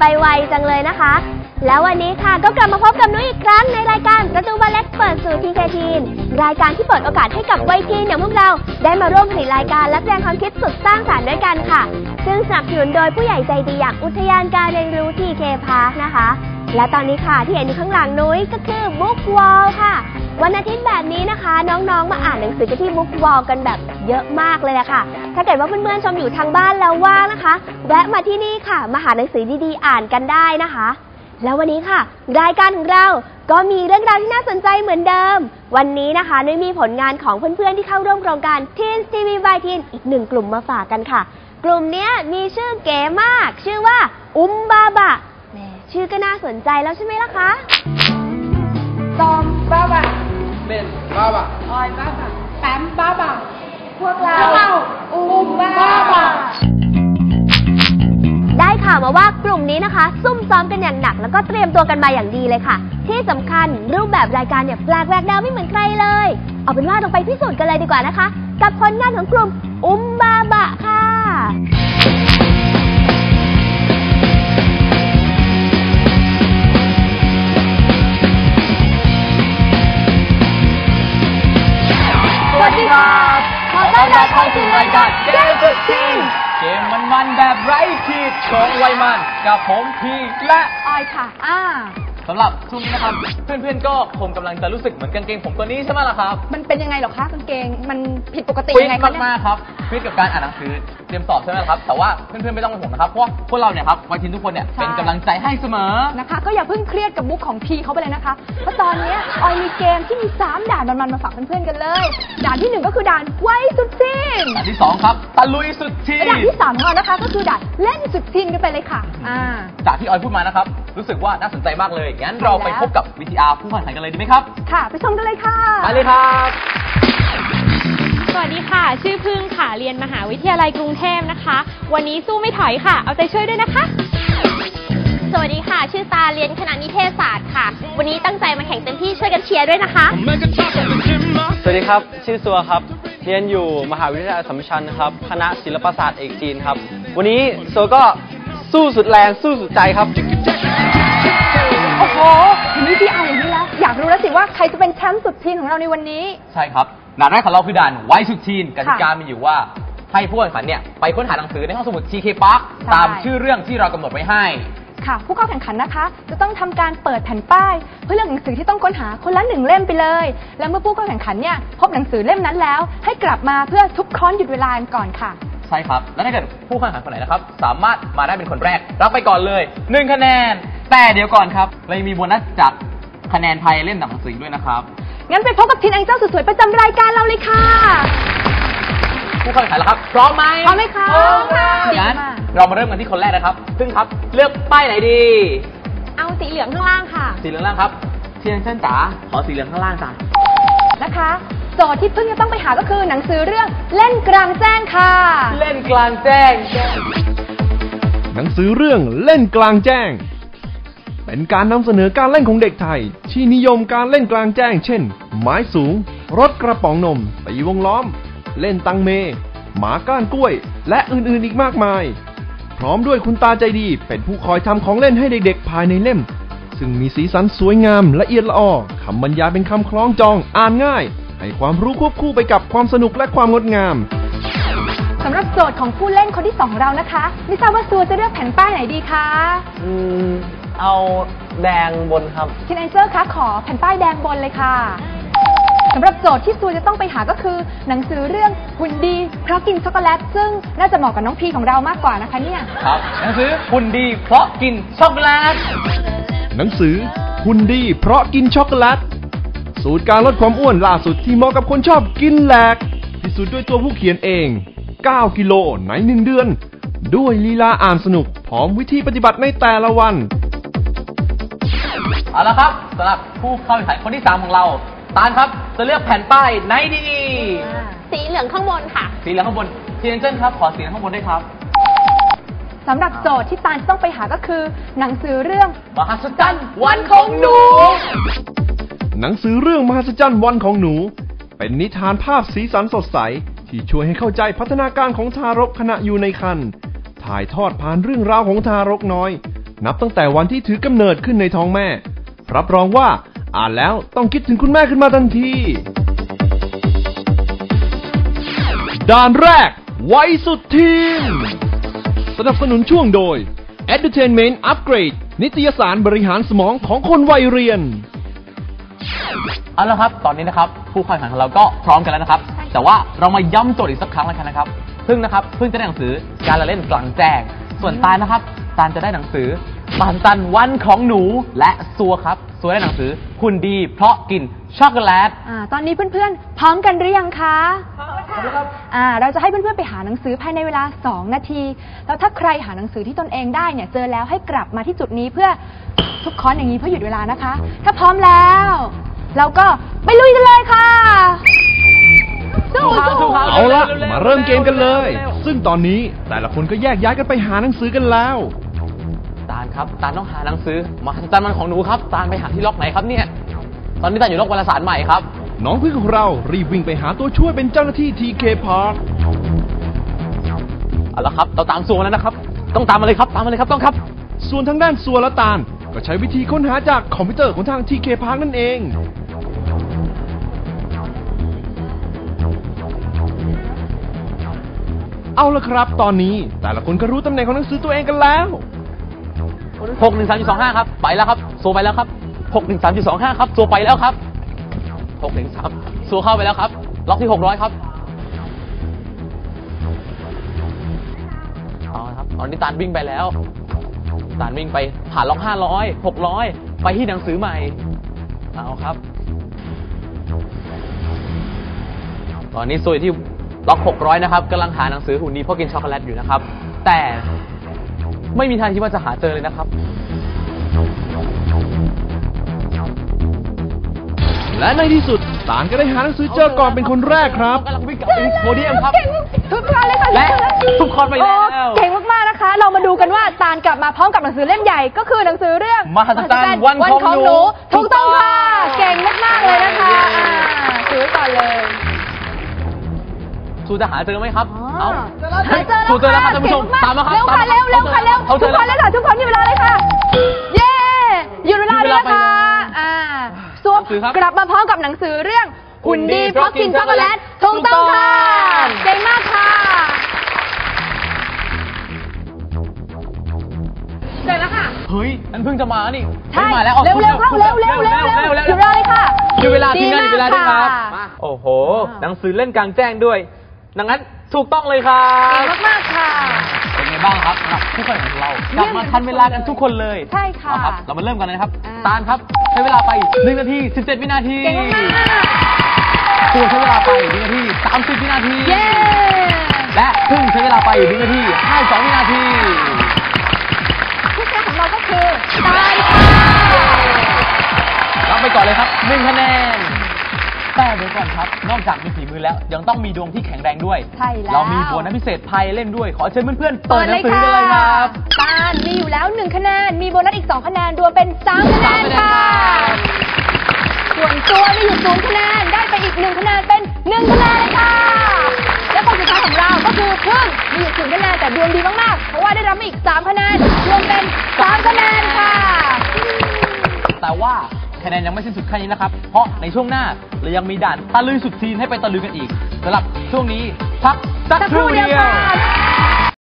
ไปไวจังเลยนะคะแล้ววันนี้ค่ะก็กลับมาพบกับนุ้ยอีกครั้งในรายการประตูบาเล็กเปิดสู่ทีเคทีนรายการที่เปิดโอกาสให้กับวัยทีนอย่างพวกเราได้มาร่วมผลิตรายการและแสดงความคิดสุดสร้างสรรค์ด้วยกันค่ะซึ่งสนับสนุนโดยผู้ใหญ่ใจดีอย่างอุทยานการเรียนรู้ทีเคพาร์คนะคะและตอนนี้ค่ะที่เห็นอยู่ข้างหลังนุ้ยก็คือบุ๊กวอลค่ะวันอาทิตย์แบบนี้นะคะน้องๆมาอ่านหนังสือกันที่บุ๊กวอลกันแบบเยอะมากเลยค่ะถ้าเกิดว่าเพื่อนๆชมอยู่ทางบ้านแล้วว่างนะคะแวะมาที่นี่ค่ะมาหาหนังสือดีๆอ่านกันได้นะคะแล้ววันนี้ค่ะรายการของเราก็มีเรื่องราวที่น่าสนใจเหมือนเดิมวันนี้นะคะนุ้ยมีผลงานของเพื่อนๆที่เข้าร่วมโครงการ Teens TV by Teen อีก1กลุ่มมาฝากกันค่ะกลุ่มนี้มีชื่อเก๋มากชื่อว่าบาบะแหมชื่อก็น่าสนใจแล้วใช่ไหมล่ะคะตอมบาบะเบนบาบะออยบาบะแปมบาบะพวกเราบาบะได้ข่าวมาว่ากลุ่มนี้นะคะซุ่มซ้อมกันอย่างหนักแล้วก็เตรียมตัวกันมาอย่างดีเลยค่ะที่สำคัญรูปแบบรายการเนี่ยแปลกแหวกแนวไม่เหมือนใครเลยเอาเป็นว่าลงไปพิสูจน์กันเลยดีกว่านะคะกับผลงานของกลุ่มบาบะค่ะสวัสดีครับขอต้อนรับเข้าสู่รายการเกมสุดทีมเกมมันๆแบบไร้ขีดของวัยมันกับผมพีและออยค่ะสำหรับช่วงนี้นะครับเพื่อนๆก็คงกำลังจะรู้สึกเหมือนกางเกงผมตัวนี้ใช่ไหมล่ะครับมันเป็นยังไงหรอคะกางเกงมันผิดปกติยังไงคะมากๆครับฟิตกับการอ่านหนังสือเตรียมสอบใช่ไหมครับแต่ว่าเพื่อนๆไม่ต้องเป็นห่วงนะครับเพราะพวกเราเนี่ยครับวัยทีนทุกคนเนี่ยเป็นกำลังใจให้เสมอนะคะก็อย่าเพิ่งเครียดกับมุกของพีเขาไปเลยนะคะเพราะตอนนี้ออยมีเกมที่มี3ด่านมันๆมาฝากเพื่อนๆกันเลยด่านที่1ก็คือด่านไว้สุดทีนด่านที่2ครับตะลุยสุดทีนด่านที่3ของเรานะคะก็คือด่านเล่นสุดทีนกันไปเลยค่ะจากที่ออยพูดมานะครับรู้สึกว่าน่าสนใจมากเลยงั้นเราไปพบกับ VTR ผู้แข่งขันกันเลยดีไหมครับค่ะไปชมกันเลยค่ะไปเลยครับสวัสดีค่ะชื่อพึ่งค่ะเรียนมหาวิทยาลัยกรุงเทพนะคะวันนี้สู้ไม่ถอยค่ะเอาใจช่วยด้วยนะคะสวัสดีค่ะชื่อตาเรียนคณะนิเทศศาสตร์ค่ะวันนี้ตั้งใจมาแข่งเต็มที่ช่วยกันเชียร์ด้วยนะคะสวัสดีครับชื่อซัวครับเรียนอยู่มหาวิทยาลัยอัสสัมชัญนะครับคณะศิลปศาสตร์เอกจีนครับวันนี้ซัวก็สู้สุดแรงสู้สุดใจครับโอ้โหทีนี้พี่เอาอย่างนี้แล้วอยากรู้แล้วสิว่าใครจะเป็นแชมป์สุดทีนของเราในวันนี้ใช่ครับด่านแรกของเราคือด่านไว้สุดทีนกติกามีอยู่ว่าให้ผู้แข่งขันเนี่ยไปค้นหาหนังสือในห้องสมุด TK Park ตามชื่อเรื่องที่เรากำหนดไว้ให้ค่ะผู้เข้าแข่งขันนะคะจะต้องทำการเปิดแผ่นป้ายเพื่อเลือกหนังสือที่ต้องค้นหาคนละ1เล่มไปเลยแล้วเมื่อผู้เข้าแข่งขันเนี่ยพบหนังสือเล่มนั้นแล้วให้กลับมาเพื่อทุบค้อนหยุดเวลาก่อนค่ะใช่ครับและถ้าเกิดผู้แข่งขันคนไหนนะครับสามารถมาได้เป็นคนแรกรับไปก่อนเลย1คะแนนแต่เดี๋ยวก่อนครับเรายังมีโบนัสจากคะแนนภายเล่มหนังสือด้วยนะครับงั้นไปพบกับทีนแองเจิลสวยๆประจำรายการเราเลยค่ะผู้แข่งขันแล้วครับพร้อมไหมพร้อมไหมคะพร้อมค่ะงั้นเรามาเริ่มกันที่คนแรกนะครับซึ่งครับเลือกป้ายไหนดีเอาสีเหลืองข้างล่างค่ะสีเหลืองล่างครับทีนแองเจิลจ๋าขอสีเหลืองข้างล่างจ้ะนะคะโจทย์ที่เพิ่งจะต้องไปหาก็คือหนังสือเรื่องเล่นกลางแจ้งค่ะเล่นกลางแจ้งหนังสือเรื่องเล่นกลางแจ้งเป็นการนำเสนอการเล่นของเด็กไทยที่นิยมการเล่นกลางแจ้งเช่นไม้สูงรถกระป๋องนมตีวงล้อมเล่นตังเมหมาก้านกล้วยและอื่นๆอีกมากมายพร้อมด้วยคุณตาใจดีเป็นผู้คอยทำของเล่นให้เด็กๆภายในเล่มซึ่งมีสีสันสวยงามละเอียดละออคำบรรยายเป็นคำคล้องจองอ่านง่ายให้ความรู้ควบคู่ไปกับความสนุกและความงดงามสำหรับโจทย์ของผู้เล่นคนที่2ของเรานะคะไม่ทราบว่าซัวจะเลือกแผ่นป้ายไหนดีคะเอาแดงบนครับทีนแองเจิลคะขอแผ่นป้ายแดงบนเลยค่ะสำหรับโจทย์ที่ซัวจะต้องไปหาก็คือหนังสือเรื่องหุ่นดีเพราะกินช็อกโกแลตซึ่งน่าจะเหมาะกับน้องพีของเรามากกว่านะคะเนี่ยครับหนังสือหุ่นดีเพราะกินช็อกโกแลตหนังสือหุ่นดีเพราะกินช็อกโกแลตสูตรการลดความอ้วนล่าสุดที่เหมาะกับคนชอบกินแหลกพิสูจน์ด้วยตัวผู้เขียนเอง9 กิโลใน1 เดือนด้วยลีลาอ่านสนุกพร้อมวิธีปฏิบัติในแต่ละวันเอาละครับสำหรับผู้เข้าแข่งขันคนที่3ของเราตาลครับจะเลือกแผ่นป้ายไหนดีสีเหลืองข้างบนค่ะสีเหลืองข้างบนทีนแองเจิลครับขอสีเหลืองข้างบนด้วยครับสำหรับโจทย์ที่ตาลต้องไปหาก็คือหนังสือเรื่องมหัศจรรย์วันของหนูหนังสือเรื่องมหัศจรรย์วันของหนูเป็นนิทานภาพสีสันสดใสที่ช่วยให้เข้าใจพัฒนาการของทารกขณะอยู่ในครรภ์ถ่ายทอดผ่านเรื่องราวของทารกน้อยนับตั้งแต่วันที่ถือกำเนิดขึ้นในท้องแม่ รับรองว่าอ่านแล้วต้องคิดถึงคุณแม่ขึ้นมาทันที ด่านแรกไว้สุดทีมสนับสนุนช่วงโดย Entertainment Upgrade นิตยสารบริหารสมองของคนวัยเรียนเอาละครับตอนนี้นะครับผู้แข่งขันของเราก็พร้อมกันแล้วนะครับ แต่ว่าเรามาย้ำโจทย์อีกสักครั้งแล้วกันนะครับเพิ่งจะได้หนังสือการละเล่นกลางแจ้งส่วนตาลนะครับตาลจะได้หนังสือปานตันวันของหนูและซัวครับซัวได้หนังสือหุ่นดีเพราะกินช็อกโกแลตตอนนี้เพื่อนๆพร้อมกันหรือยังคะพร้อมแล้วครับเราจะให้เพื่อนๆไปหาหนังสือภายในเวลา2 นาที แล้วถ้าใครหาหนังสือที่ตนเองได้เนี่ยเจอแล้วให้กลับมาที่จุดนี้เพื่อทุกคอนอย่างนี้เพื่อหยุดเวลานะคะ ถ้าพร้อมแล้วเราก็ไปลุยกันเลยค่ะสู้ๆเอาละมาเริ่มเกมกันเลย ซึ่งตอนนี้แต่ละคนก็แยกย้ายกันไปหาหนังสือกันแล้วตาลครับตาลต้องหาหนังสือมหัศจรรย์มันของหนูครับตาลไปหาที่ล็อกไหนครับเนี่ยตอนนี้ตาลอยู่ล็อกวารสารใหม่ครับน้องพึ่งของเรารีบวิ่งไปหาตัวช่วยเป็นเจ้าหน้าที่ TK Park เอาละครับเราตามซัวมาแล้วนะครับต้องตามมาเลยครับต้องครับส่วนทางด้านซัวและตาลก็ใช้วิธีค้นหาจากคอมพิวเตอร์ของทาง TK Park นั่นเอง เอาละครับตอนนี้แต่ละคนก็รู้ตำแหน่งของหนังสือตัวเองกันแล้ว 613.25 ครับไปแล้วครับซัวไปแล้วครับ 613.25 ครับซัวไปแล้วครับ613ซัวเข้าไปแล้วครับล็อกที่600ครับเอาละครับตอนนี้ตาลวิ่งไปแล้วตาลวิ่งไปผ่านล็อก500 600ไปที่หนังสือใหม่เอาครับตอนนี้ซัวอยู่ที่ล็อก600นะครับกำลังหาหนังสือหุ่นดีเพราะกินช็อกโกแลตอยู่นะครับแต่ไม่มีทางที่ว่าจะหาเจอเลยนะครับและในที่สุดตาลก็ได้หาหนังสือเจอก่อนเป็นคนแรกครับกำลังวิ่งกลับไปโพเดียมครับเก่งทุกคนเลยค่ะและทุกคนไปแล้วเก่งมากๆนะคะ เรามาดูกันว่าตาลกลับมาพร้อมกับหนังสือเล่มใหญ่ก็คือหนังสือเรื่องมหัศจรรย์วันของหนูถูกต้องค่ะเก่งมากๆเลยนะคะถือก่อนเลยซูจะหาเจอไหมครับเอาเจอซูเจอแล้วครับท่านผู้ชมตามมาครับเร็วค่ะเร็วค่ะเร็วทุกคนเลยค่ะทุกคนหยุดเวลาเลยค่ะเย้หยุดเวลาเลยนะคะซัวกลับมาพร้อมกับหนังสือเรื่องหุ่นดีเพราะกินช็อกโกแลตถูกต้องค่ะเก่งมากค่ะเสร็จแล้วค่ะเฮ้ยนั่นเพิ่งจะมานี่ใช่มาแล้วเร็วเข้าเร็วหยุดเวลาเลยค่ะหยุดเวลาทีมงานหยุดเวลาด้วยครับดีมากค่ะโอ้โหหนังสือเล่นกลางแจ้งด้วยดังนั้นถูกต้องเลยครัเก่บงมากๆค่ะเป็นไงบ้างครับสำหรับผู้แข่งของเรากลับมาทันเวลากันทุกคนเลยใช่ค่ะเอาครับเรามาเริ่มกันเลยนะครับอ่าตาลครับใช้เวลาไป1 นาที 17 วินาทีเก่งมากซัวใช้เวลาไป1 นาที 30 วินาทีๆเย้และพึ่งใช้เวลาไป1 นาที 52 วินาทีผู้ชนะของเราก็คือตาลค่ะรับไปก่อนเลยครับ1 คะแนนแต่เดี๋ยวก่อนครับนอกจากมีฝีมือแล้วยังต้องมีดวงที่แข็งแรงด้วยใช่แล้วเรามีโบนัสพิเศษภัยเล่นด้วยขอเชิญเพื่อนๆเปิดหนังสือกันเลยครับตาลมีอยู่แล้ว1 คะแนนมีโบนัสอีก2 คะแนนรวมเป็น3 คะแนนค่ะส่วนตัวมีอยู่0 คะแนนได้ไปอีก1 คะแนนเป็น1 คะแนนเลยค่ะและคนสุดท้ายของเราก็คือพึ่งมีอยู่0 คะแนนแต่ดวงดีมากๆเพราะว่าได้รับมาอีก3 คะแนนรวมเป็น3 คะแนนค่ะแต่ว่าคะแนนยังไม่สิ้นสุดแค่นี้นะครับเพราะในช่วงหน้าเรายังมีด่านตะลุยสุดซีนให้ไปตะลุยกันอีกสำหรับช่วงนี้พักสักครู่เดียว